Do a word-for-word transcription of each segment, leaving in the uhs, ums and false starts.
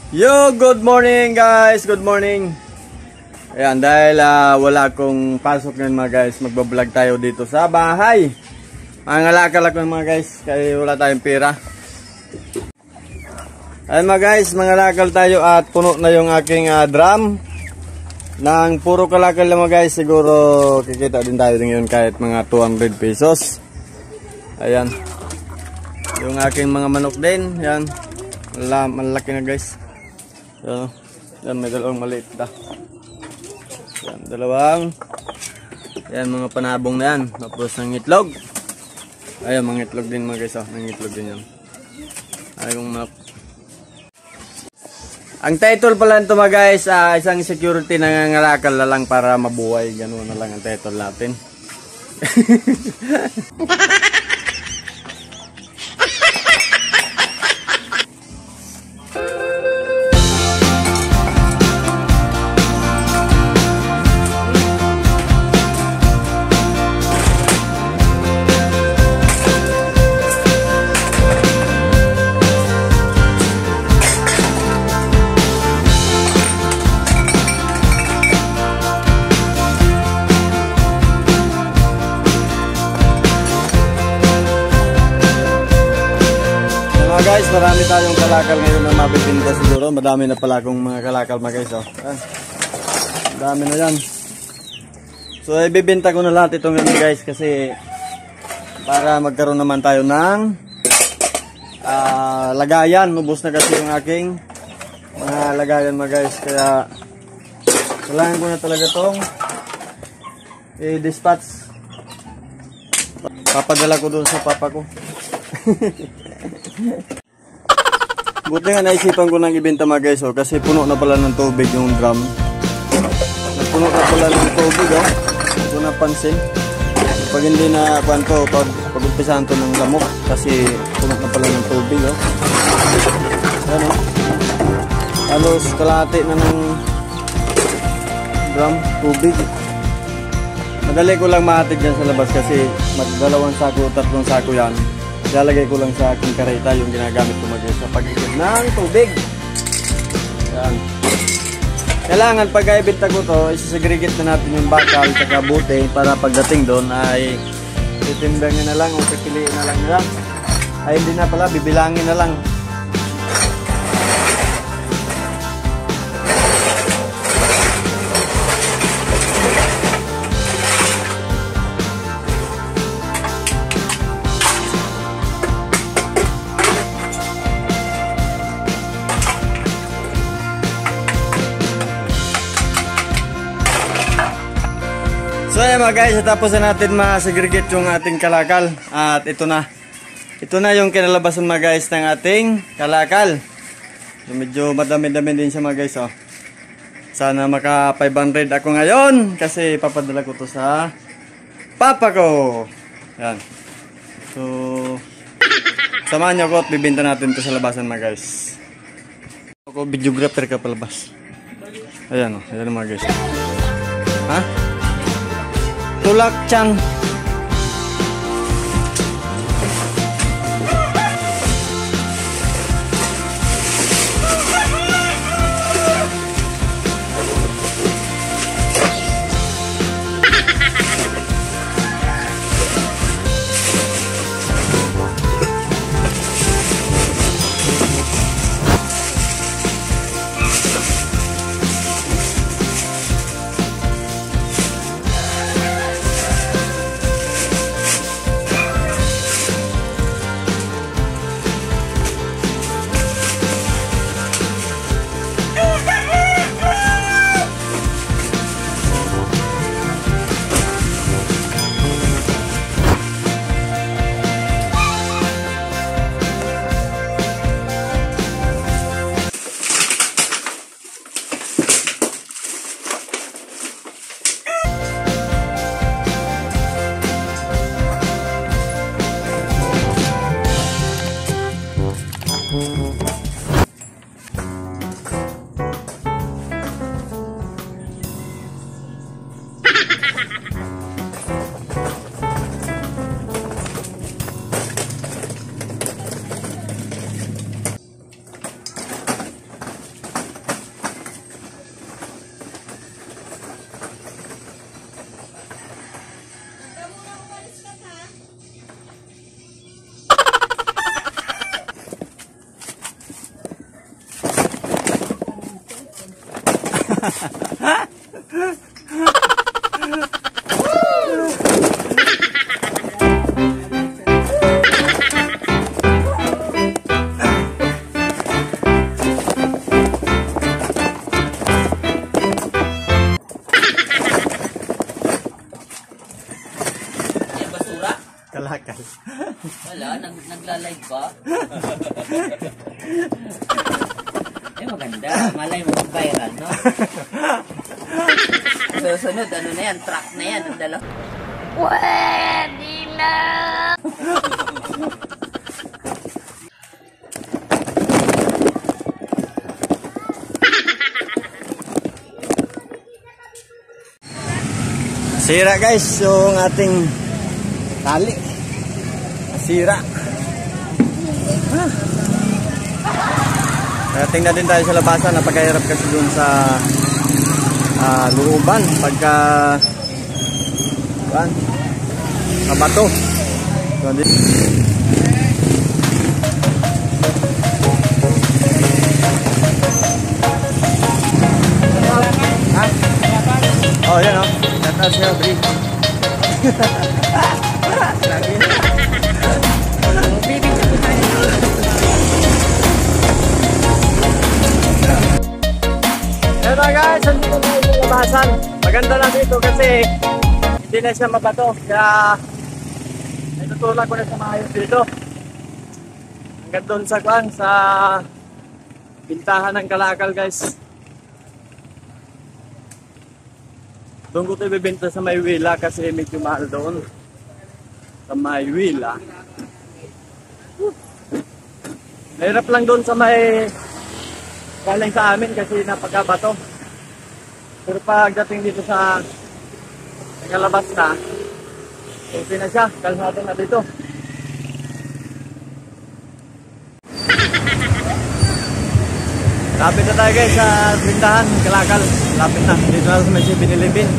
Yo, good morning guys, good morning. Ayan, dahil uh, wala akong pasok ngayon mga guys, magbablog tayo dito sa bahay. Mangalakal ako mga guys, kaya wala tayong pera. Ayan mga guys, mangalakal tayo at puno na yung aking uh, drum. Nang puro kalakal lang mga guys, siguro kikita din tayo ngayon kahit mga two hundred pesos. Ayan, yung aking mga manok din, yan, malaki na guys. So, yan, may dalawang maliit na. Yan, dalawang. Yan, mga panabong na yan. Tapos ng itlog. Ayan, mga itlog din mga guys. Oh, ng itlog din yan. Ayong mga... Ang title pala nito mga guys, uh, isang security nangangalakal na lang para mabuhay. Ganun na lang ang title natin. Guys, marami tayong kalakal ngayon na mabibinta siguro. Madami na pala akong mga kalakal mga guys. Oh. Ah, dami na yan. So, ibibinta ko na lahat ito ngayon guys kasi para magkaroon naman tayo ng uh, lagayan. Ubus na kasi yung aking mga lagayan mga guys. Kaya kailangan ko na talaga itong i-dispatch. Papadala ko doon sa papa ko. Buti nga naisipan ko nang ibenta mga guys, oh, kasi puno na pala ng tubig yung drum. Puno na pala ng tubig, oh. Hindi ko napansin. Pag hindi na kwanto, pag pag-umpisahan to ng lamok kasi puno na pala ng tubig, oh. Ano? Halos kalahati na ng drum, tubig. Madali ko lang mahatid dyan sa labas kasi magdalawang sako, tatlong sako yan. Lalagay ko lang sa aking kareta yung ginagamit ko mag sa pag-igib ng tubig. Yan. Kailangan pag ibenta ko to, isasegregate na natin yung bakal at bote para pagdating doon ay titimbangin na lang o pipiliin na lang nila. Ay hindi na pala, bibilangin na lang. So ayan mga guys, tapos na natin ma-segregate yung ating kalakal. At ito na. Ito na yung kinalabasan mga guys ng ating kalakal. So, medyo madami-dami din siya mga guys. Oh. Sana maka five hundred ako ngayon. Kasi papadala ko to sa papa ko. Yan. So, samahan nyo ako at bibenta natin to sa labasan mga guys. Ako videographer ka palabas. Ayan o. Oh. Ayan mga guys. Ha? Tulak Chan. Kalakal. Wala, nag nagla-live ba? Eh maganda, malay mo mag-viral, no? Susunod, ano na yan, truck na yan, ang dalaw. Pwede na! Sira guys, yung ating tali. Sira. Ah. Tingnan din tayo sa labasan. Napakahirap kasi dun sa uh, looban. Pagka uh, mabato. So, oh, yan o. Natas siya, Bri. Lagi. Pero guys, andito na yung labasan. Maganda lang dito kasi hindi na siya mabato. Kaya natutulak ko na sa maayos dito. Hanggang doon sa kwan, sa bintahan ng kalakal guys. Doon ko ito ibibenta sa Maywila kasi medyo mahal doon. Sa Maywila. Mahirap lang doon sa may galing sa amin kasi napakabato. Pero pagdating dito sa nakalabas na, okay na siya. Kalsado na dito. Lapit na tayo guys sa bintahan, kalakal. Lapit na. Dito na sa may seven eleven.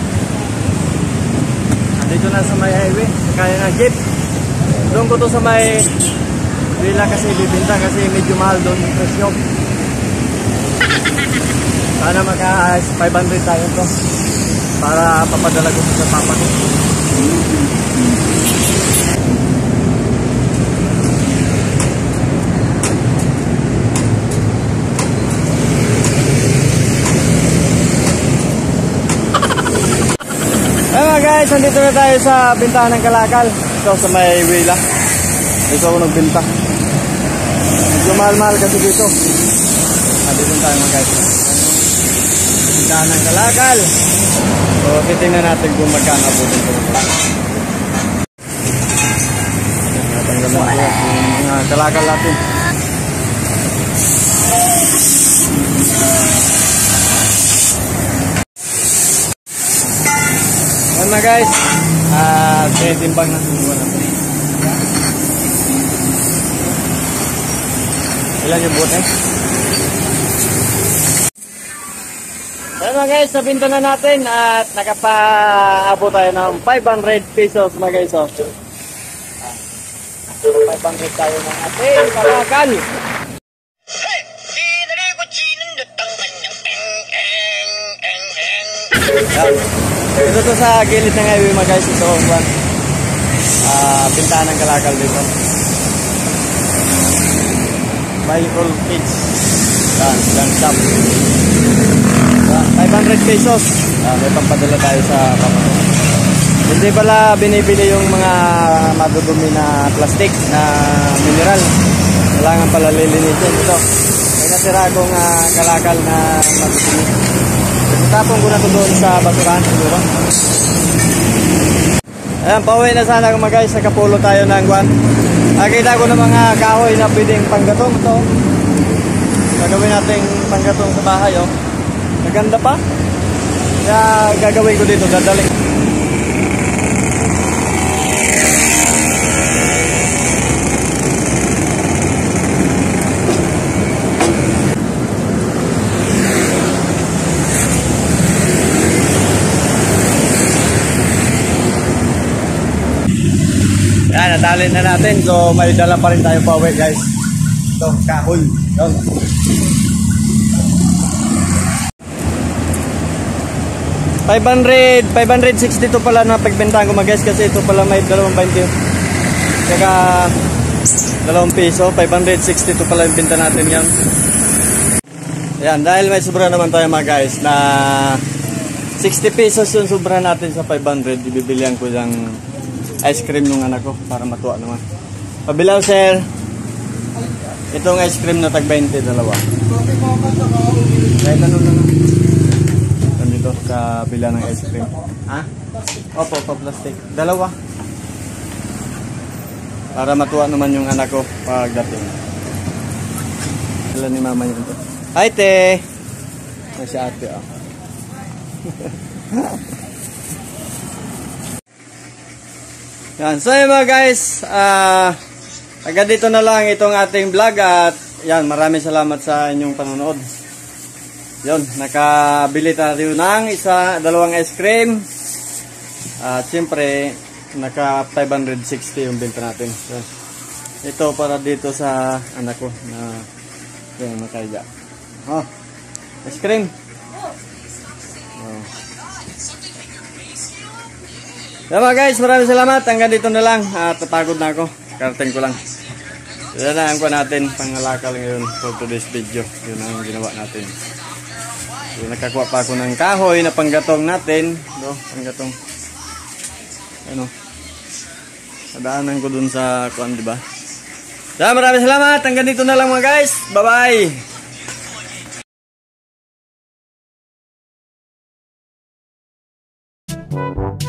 Dito na sa may highway. Kaya na jeep. Doon ko to sa may Wila kasi bibinta kasi medyo mahal doon yung presyo. Sana maka five hundred tayo to para papadala ko sa papa ko. Ayan guys, nandito na tayo sa bintahan ng kalakal. Ito sa may Wila. Dito ako nagbinta. Medyo mahal-mahal kasi dito. Nandito tayo mga guys. Bintahan ng kalakal. So titingnan natin kung magkano po dito. Natanggal na po yung mga kalakal natin. Ayan na guys, uh, tinitimbang na siguro natin. Ilan yung bote? Ayan na guys, nabinta na natin at nakapaabot tayo ng five hundred pesos mga guys. So, five hundred tayo ng ating kalakal. Ito to sa gilid ng highway mga guys. Ito ang uh, bintahan ng kalakal dito. By all kids. Yan, yan shop. five hundred pesos. Uh, may pampadala tayo sa pampadala. Hindi pala binibili yung mga madudumi na plastic na mineral. Kailangan pala lilinisin ito. May natira akong uh, kalakal na madudumi. Tapong ko na ito doon sa basurahan siguro. Ayan, pauwi na sana mga guys. Nakapulo tayo ng guwan. Nakita ko ng mga kahoy na pwedeng panggatong ito. Gagawin natin panggatong sa bahay. Oh. Maganda pa. Kaya gagawin ko dito. Dadaling. Yan, natalin na natin. So, may dala pa rin tayo pa uwi, guys. Ito, kahoy. Yun. five hundred, five sixty-two pala na pagbentahan ko mga guys kasi ito pala may dalawang twenty. Saka dalawang piso, five sixty-two pala yung benta natin yan. Ayan, dahil may sobra naman tayo mga guys na sixty pesos yung sobra natin sa five hundred, ibibilihan ko yung ice cream ng anak ko para matuwa naman. Pabilaw sir. Itong ice cream na tag twenty, dalawa. Kahit ano na lang. Dito sa bila ng ice cream. Ha? Opo, pa plastic. Dalawa. Para matuwa naman yung anak ko pagdating. Dala ni mama yun to. Hi, te! Ay, si ate, ah. Yan. So, yun mga guys. Ah... Uh, Agad dito na lang itong ating vlog at yan, maraming salamat sa inyong panonood. Yun, nakabili tayo ng isa, dalawang ice cream. At siyempre, naka five sixty yung benta natin. So, ito para dito sa anak ko na yung nakaya. Oh, ice cream. Oh. Yan mga guys, maraming salamat. Hanggang dito na lang at napagod na ako. Karating ko lang. Yan na ang ko natin pangalakal ngayon for today's video. Yun ang ginawa natin. So, nakakuha pa ako ng kahoy na panggatong natin. Do, panggatong. Ano? Nadaanan ko dun sa kuan, di ba? So, maraming salamat. Hanggang dito na lang mga guys. Bye-bye.